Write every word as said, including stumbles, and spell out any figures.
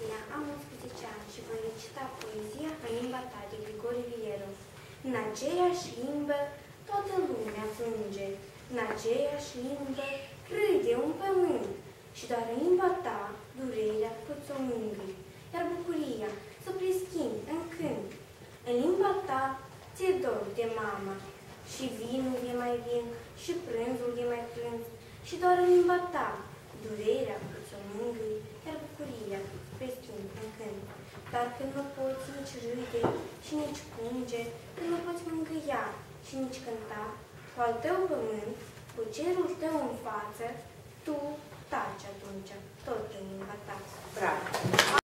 Maria, am unsprezece ani și voi recita poezia în limba ta de Grigore Vieru. În aceeași limbă toată lumea plânge, în aceeași limbă râde un pământ și doar în limba ta durerea poți o mângâi, iar bucuria să preschimbi în cânt. În limba ta ți-e dor de mama și vinul e mai vin și prânzul e mai prânz și doar în limba ta durerea poți o mângâi, iar bucuria preschimbi în cânt. Dar când nu poți nici râde și nici plânge, când nu poți mângâia și nici cânta, cu al tău pământ, cu cerul tău în față, tu taci atunci, tot în limba ta. Bravo!